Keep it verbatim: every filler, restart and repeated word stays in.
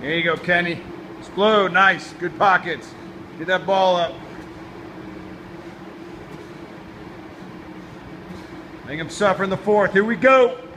There you go, Kenny. Explode, nice, good pockets. Get that ball up. Make him suffer in the fourth. Here we go.